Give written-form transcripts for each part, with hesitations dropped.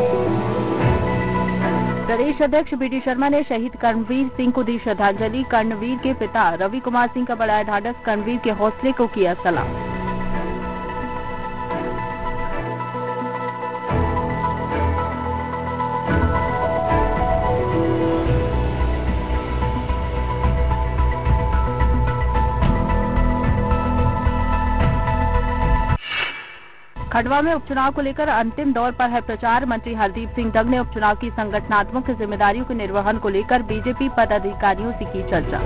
प्रदेश अध्यक्ष बीडी शर्मा ने शहीद कर्णवीर सिंह को दी श्रद्धांजलि। कर्णवीर के पिता रवि कुमार सिंह का बढ़ाया ढाढ़स, कर्णवीर के हौसले को किया सलाम। खंडवा में उपचुनाव को लेकर अंतिम दौर पर है प्रचार। मंत्री हरदीप सिंह डग ने उपचुनाव की संगठनात्मक जिम्मेदारियों के निर्वहन को लेकर बीजेपी पदाधिकारियों से की चर्चा।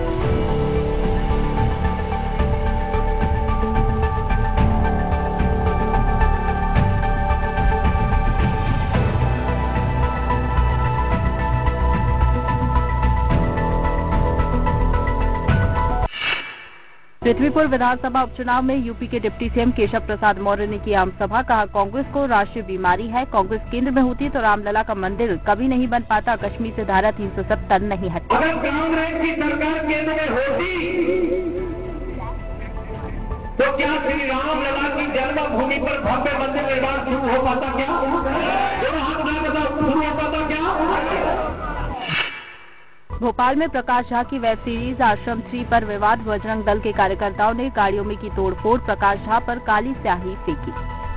पृथ्वीपुर विधानसभा उपचुनाव में यूपी के डिप्टी सीएम केशव प्रसाद मौर्य ने की आम सभा। कहा, कांग्रेस को राष्ट्रीय बीमारी है। कांग्रेस केंद्र में होती तो रामलला का मंदिर कभी नहीं बन पाता। कश्मीर से धारा 370 नहीं हटी। अगर कांग्रेस की सरकार केंद्र में होती तो क्या श्री रामलला की जन्मभूमि पर भव्य मंदिर निर्माण शुरू हो पाता? क्या शुरू हो पाता? क्या? भोपाल में प्रकाश झा की वेब सीरीज आश्रम 3 पर विवाद। बजरंग दल के कार्यकर्ताओं ने गाड़ियों में की तोड़फोड़। प्रकाश झा पर काली स्याही फेंकी।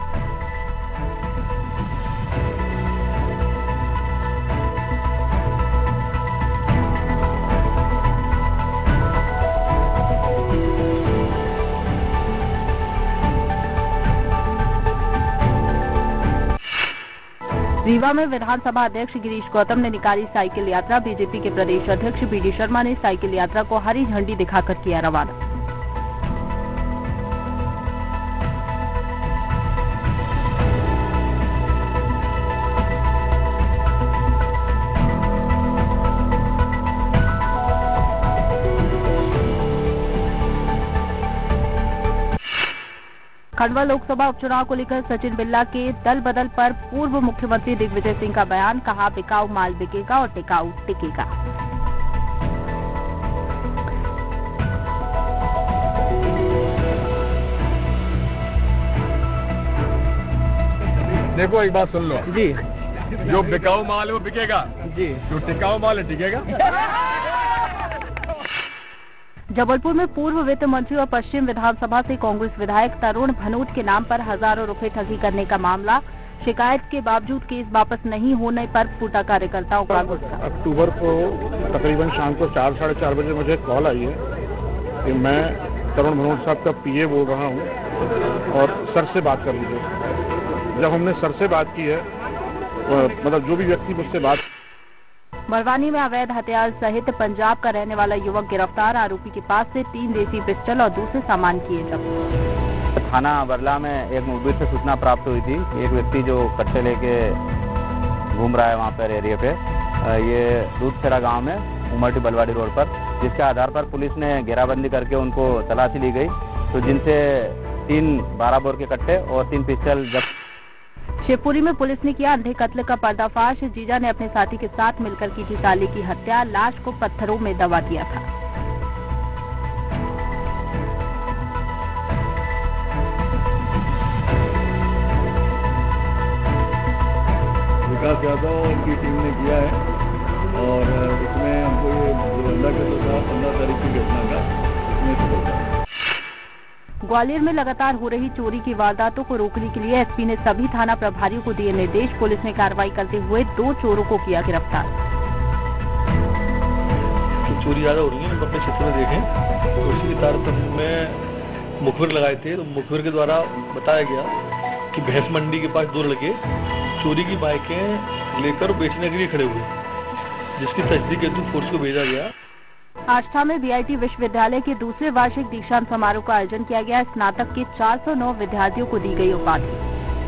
रीवा में विधानसभा अध्यक्ष गिरीश गौतम ने निकाली साइकिल यात्रा। बीजेपी के प्रदेश अध्यक्ष बीडी शर्मा ने साइकिल यात्रा को हरी झंडी दिखाकर किया रवाना। खंडवा लोकसभा उपचुनाव को लेकर सचिन बिल्ला के दल बदल पर पूर्व मुख्यमंत्री दिग्विजय सिंह का बयान। कहा, बिकाऊ माल बिकेगा और टिकाऊ टिकेगा। देखो, एक बात सुन लो जी। जो बिकाऊ माल है वो बिकेगा जी, जो टिकाऊ माल है टिकेगा। जबलपुर में पूर्व वित्त मंत्री और पश्चिम विधानसभा से कांग्रेस विधायक तरुण भनोट के नाम पर हजारों रुपए ठगी करने का मामला। शिकायत के बावजूद केस वापस नहीं होने पर फूटा कार्यकर्ताओं का गुस्सा। अक्टूबर को तकरीबन शाम को 4 साढ़े 4 बजे मुझे कॉल आई है कि मैं तरुण भनोट साहब का पीए बोल रहा हूं और सर से बात कर लीजिए। जब हमने सर से बात की है, मतलब जो भी व्यक्ति मुझसे बात। बड़वानी में अवैध हथियार सहित पंजाब का रहने वाला युवक गिरफ्तार। आरोपी के पास से 3 देसी पिस्टल और दूसरे सामान किए जब्त। थाना बरला में एक मुखबिर से सूचना प्राप्त हुई थी। एक व्यक्ति जो कट्टे लेके घूम रहा है वहाँ पर एरिया पे, ये दूधखेड़ा गांव में उमरटी बलवाड़ी रोड पर, जिसके आधार पर पुलिस ने घेराबंदी करके उनको तलाशी ली गई। तो जिनसे 3 12 बोर के कट्टे और 3 पिस्टल जब्त। शिवपुरी में पुलिस ने किया अंधे कत्ल का पर्दाफाश। जीजा ने अपने साथी के साथ मिलकर की थी साली की हत्या। लाश को पत्थरों में दबा दिया था। विकास यादव की टीम ने किया है और इसमें हमको ये 15 तारीख की घटना का इसमें। ग्वालियर में लगातार हो रही चोरी की वारदातों को रोकने के लिए एसपी ने सभी थाना प्रभारियों को दिए निर्देश। पुलिस ने कार्रवाई करते हुए 2 चोरों को किया गिरफ्तार। तो चोरी ज्यादा हो रही है, हम अपने क्षेत्र में देखें तो उसी के तारतम्य में मुखबिर लगाए थे। तो मुखबिर के द्वारा बताया गया कि भैंस मंडी के पास 2 लड़के चोरी की बाइकें लेकर बेचने के लिए खड़े हुए, जिसकी तस्दीक हेतु फोर्स को भेजा गया। आष्टा में बीआईटी विश्वविद्यालय के दूसरे वार्षिक दीक्षांत समारोह का आयोजन किया गया। स्नातक के 409 विद्यार्थियों को दी गई उपाधि।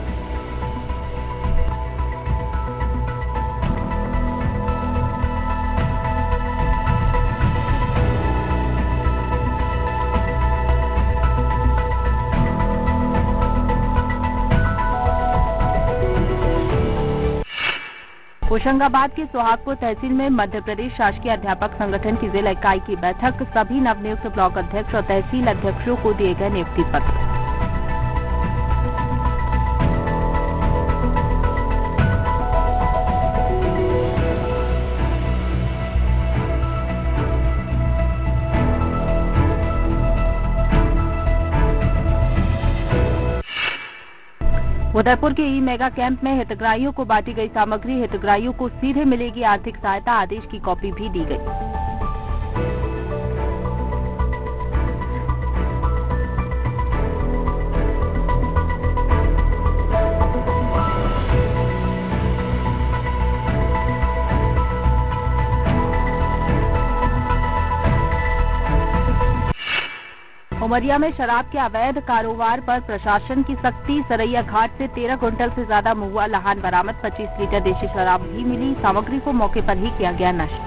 होशंगाबाद के सोहागपुर तहसील में मध्य प्रदेश शासकीय अध्यापक संगठन की जिला इकाई की बैठक। सभी नवनियुक्त ब्लॉक अध्यक्ष और तहसील अध्यक्षों को दिए गए नियुक्ति पत्र। छतरपुर के ई मेगा कैंप में हितग्राहियों को बांटी गई सामग्री, हितग्राहियों को सीधे मिलेगी आर्थिक सहायता, आदेश की कॉपी भी दी गई। उमरिया में शराब के अवैध कारोबार पर प्रशासन की सख्ती, सरैया घाट से 13 क्विंटल से ज्यादा महुआ लहान बरामद, 25 लीटर देशी शराब भी मिली, सामग्री को मौके पर ही किया गया नष्ट।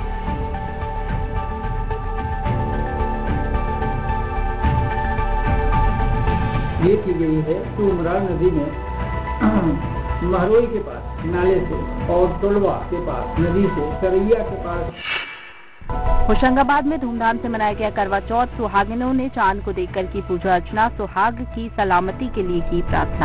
ये की गई है कि उमरा नदी में महरोई के पास नाले से और टोलवा के पास नदी से सरैया के पास। होशंगाबाद में धूमधाम से मनाया गया करवा चौथ, सुहागिनों ने चांद को देखकर की पूजा अर्चना, सुहाग की सलामती के लिए की प्रार्थना।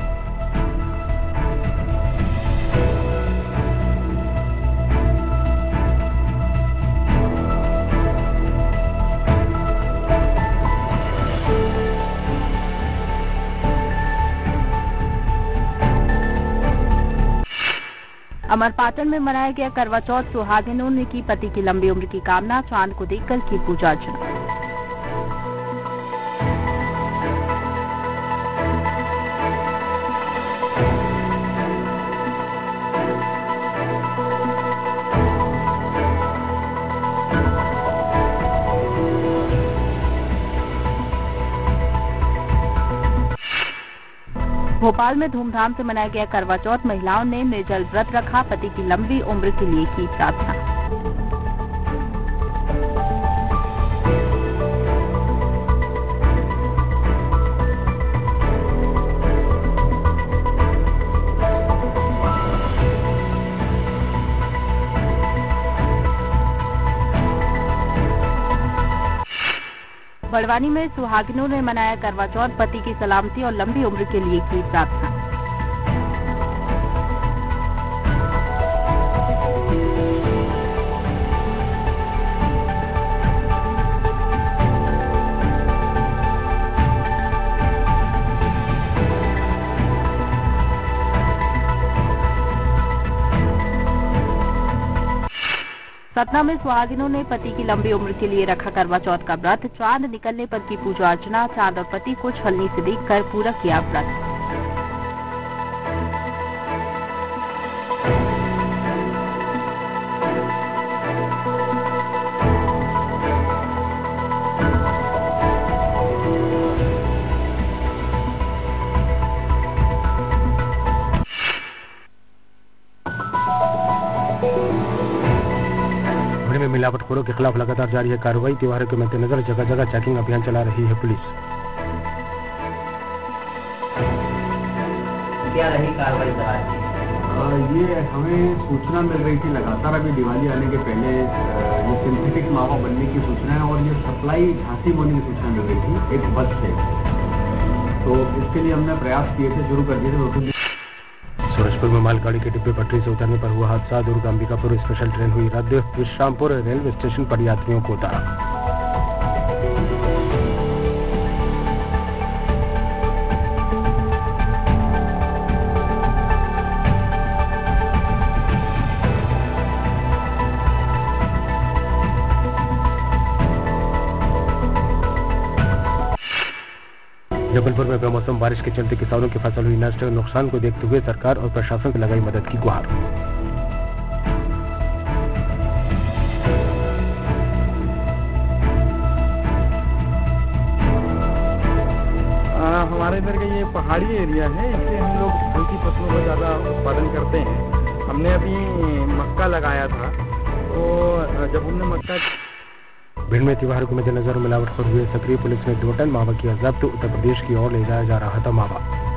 अमरपाटन में मनाया गया करवा चौथ, सुहागिनों ने की पति की लंबी उम्र की कामना, चांद को देखकर की पूजा अर्चना। भोपाल में धूमधाम से मनाया गया करवा चौथ, महिलाओं ने निर्जल व्रत रखा, पति की लंबी उम्र के लिए की प्रार्थना। बड़वानी में सुहागिनों ने मनाया करवा चौथ, पति की सलामती और लंबी उम्र के लिए की प्रार्थना। सतना में सुहागिनों ने पति की लंबी उम्र के लिए रखा करवा चौथ का व्रत, चांद निकलने पर की पूजा अर्चना, चांद और पति को छलनी से देखकर पूरा किया व्रत। में मिलावटखोरों के खिलाफ लगातार जारी है कार्रवाई, त्योहारों के मद्देनजर जगह जगह चेकिंग अभियान चला रही है पुलिस। क्या रही कार्रवाई चला रही? ये हमें सूचना मिल रही थी लगातार, अभी दिवाली आने के पहले ये सिंथेटिक मावा बनने की सूचना है और ये सप्लाई झांसी होने की सूचना मिल रही थी एक बस से, तो इसके लिए हमने प्रयास किए थे, शुरू कर दिए थे। सूरजपुर में मालगाड़ी के डिब्बे पटरी से उतरने पर हुआ हादसा, दुर्ग अंबिकापुर स्पेशल ट्रेन हुई रद्द, विश्रामपुर रेलवे स्टेशन पर यात्रियों को उतारा। जबलपुर में बेमौसम बारिश के चलते किसानों की फसल हुई नष्ट, नुकसान को देखते हुए सरकार और प्रशासन से लगाई मदद की गुहार। हमारे इधर का ये पहाड़ी एरिया है, इसलिए हम लोग हल्की फसलों का ज़्यादा उत्पादन करते हैं। हमने अभी मक्का लगाया था, तो जब हमने मक्का भिंड में त्योहारों के मद्देनजर मिलावटखोर हुए सक्रिय, पुलिस ने 2 टन मावा किया जब्त, उत्तर प्रदेश की ओर ले जाया जा रहा था मावा।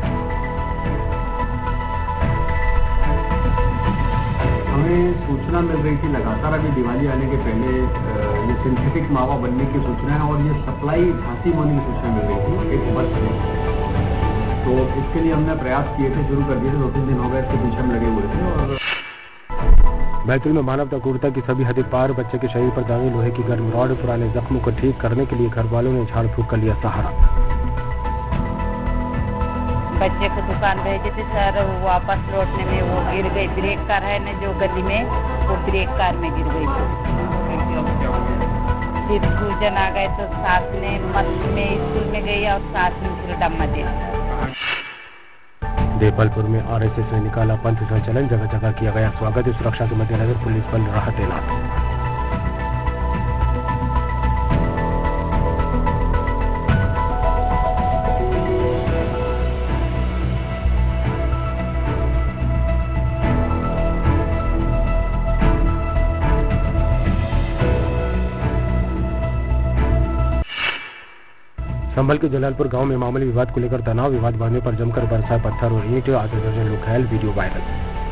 हमें सूचना मिल रही थी लगातार, अभी दिवाली आने के पहले ये सिंथेटिक मावा बनने की सूचना है और ये सप्लाई झांसी होने की सूचना मिल रही थी एक बस से, तो इसके लिए हमने प्रयास किए थे, शुरू कर दिए थे, 2-3 दिन हो गए इसके पीछे हम लगे हुए थे। और बैतूल में मानवता क्रूरता की सभी हदें पार, बच्चे के शरीर पर दागी लोहे की गर्म रॉड, पुराने जख्मों को ठीक करने के लिए घर वालों ने झाड़ फूंक कर लिया सहारा। बच्चे को दुकान भेजे थे सर, वापस लौटने में वो गिर गई। ब्रेक कार है न जो गली में, वो ब्रेक कार में गिर गई थी। फिर सूजन आ गए तो सास ने मत में स्कूल में गई और सास ने फिर डम्मा दे। देवलपुर में आरएसएस ने निकाला पंथ संचलन, जगह जगह किया गया स्वागत। सुरक्षा के मद्देनजर पुलिस बल रहा तैनात। संभल के जलालपुर गांव में मामूली विवाद को लेकर तनाव, विवाद बढ़ने पर जमकर बरसाए पत्थर और ईंट, आधे दर्जन लोग घायल, वीडियो वायरल।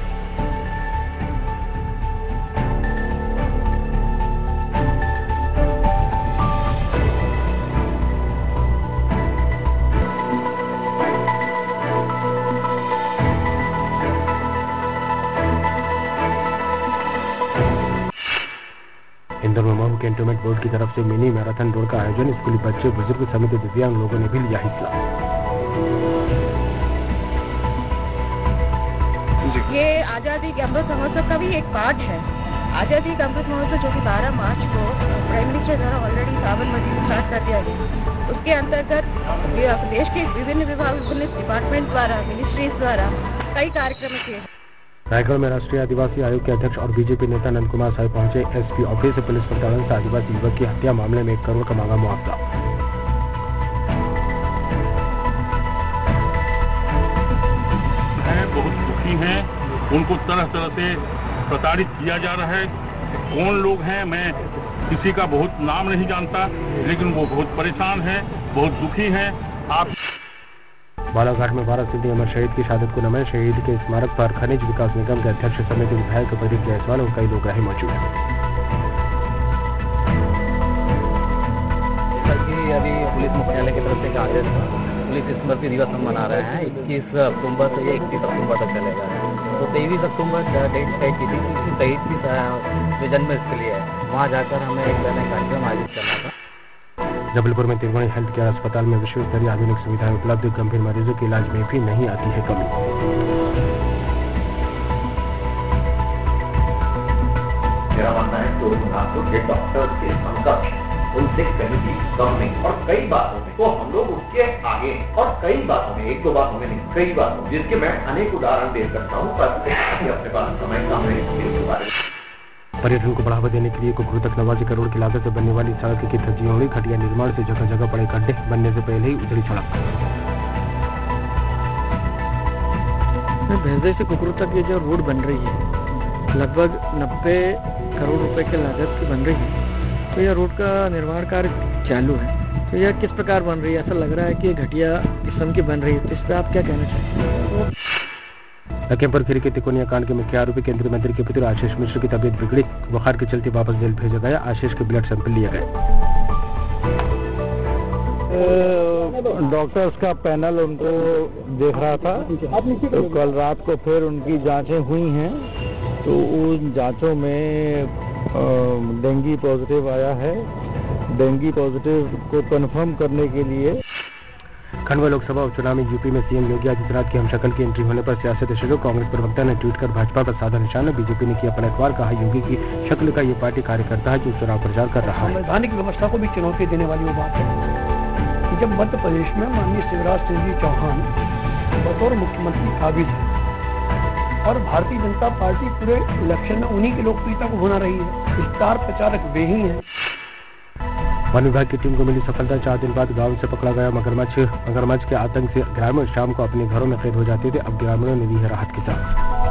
इंदौर में मऊ कैंटोनमेंट बोर्ड की तरफ से मिनी मैराथन दौड़ का आयोजन, स्कूली बच्चे, बुजुर्ग समेत दिव्यांग लोगों ने भी लिया हिस्सा। ये आज़ादी के अमृत महोत्सव का भी एक पार्ट है। आज़ादी का अमृत महोत्सव जो कि 12 मार्च को प्राइम मिनिस्टर द्वारा ऑलरेडी साबरमती में स्टार्ट कर दिया गया, उसके अंतर्गत देश के विभिन्न विभाग, पुलिस डिपार्टमेंट द्वारा, मिनिस्ट्रीज द्वारा कई कार्यक्रम किए। रायगढ़ में राष्ट्रीय आदिवासी आयोग के अध्यक्ष और बीजेपी नेता नंद कुमार साय पहुंचे एसपी ऑफिस। पुलिस प्रताड़न से आदिवासी युवक की हत्या मामले में 1 करोड़ का मांगा मुआवजा। बहुत दुखी हैं, उनको तरह तरह से प्रताड़ित किया जा रहा है। कौन लोग हैं मैं किसी का बहुत नाम नहीं जानता, लेकिन वो बहुत परेशान हैं, बहुत दुखी हैं। आप बालाघाट में 12 सिद्धि अमर शहीद की शहादत को नमन, शहीद के स्मारक पर खनिज विकास निगम के अध्यक्ष समेत विधायक प्रदीप जायसवाल और कई लोग रहे मौजूद। अभी पुलिस मुख्यालय की तरफ से एक आदेश था, पुलिस स्मृति दिवस हम मना रहे हैं 21 अक्टूबर से 31 अक्टूबर तक चलेगा। तो 23 अक्टूबर डेट तय की थी, शहीद की जो जन्मस्थली है, वहाँ जाकर हमें एक कार्यक्रम आयोजित करना था। जबलपुर में त्रिवेणी हेल्थ केयर अस्पताल में विश्व स्तरीय आधुनिक सुविधाएं उपलब्ध, गंभीर मरीजों के इलाज में भी नहीं आती है कमी। मेरा मानना है कि डॉक्टर के समकक्ष उनसे कहीं भी कम नहीं, और कई बातों में तो हम लोग उसके आगे हैं, और कई बातों में, एक दो बातों में नहीं, कई बातों जिसके मैं अनेक उदाहरण दे सकता हूँ, पर अपने पास समय कम है इसके बारे में। पर्यटन को बढ़ावा देने के लिए कुकरू तक 89 करोड़ की लागत से बनने वाली सड़क की धज्जियों, खटिया निर्माण से जगह जगह पड़े गड्ढे, बनने से पहले ही उजड़ी सड़क। भैंसे से कुकरू तक ये जो रोड बन रही है, लगभग 90 करोड़ रुपए की लागत से बन रही है। तो यह रोड का निर्माण कार्य चालू है। तो यह किस प्रकार बन रही है? ऐसा लग रहा है कि घटिया किस्म की बन रही है। तो इस पर आप क्या कहना चाहेंगे? लखीमपुर खीरी के तिकोनिया कांड के मुख्य आरोपी केंद्रीय मंत्री के पुत्र आशीष मिश्र की तबीयत बिगड़ी, बुखार के चलते वापस जेल भेजा गया। आशीष के ब्लड सैंपल लिए गए। डॉक्टर्स का पैनल उनको देख रहा था, तो कल रात को फिर उनकी जांचें हुई हैं, तो उन जांचों में डेंगू पॉजिटिव आया है। डेंगू पॉजिटिव को कंफर्म करने के लिए खंडवा लोकसभा उपचुनाव में यूपी में सीएम योगी आदित्यनाथ की हमशक्ल की एंट्री होने पर सियासत शुरू। कांग्रेस प्रवक्ता ने ट्वीट कर भाजपा पर साधा निशाना। बीजेपी ने किया पलटवार, कहा योगी की शक्ल का ये पार्टी कार्यकर्ता है जो चुनाव प्रचार कर रहा है। संवैधानिक व्यवस्था को भी चुनौती देने वाली वो बात है कि जब मध्य प्रदेश में माननीय शिवराज सिंह जी चौहान बतौर मुख्यमंत्री काबिज है और भारतीय जनता पार्टी पूरे इलेक्शन में उन्हीं की लोकप्रियता को भुना रही है, स्टार प्रचारक वे ही हैं। वन विभाग की टीम को मिली सफलता। 4 दिन बाद गांव से पकड़ा गया मगरमच्छ। मगरमच्छ के आतंक से ग्रामीण शाम को अपने घरों में कैद हो जाते थे। अब ग्रामीणों ने दी है राहत की सांस।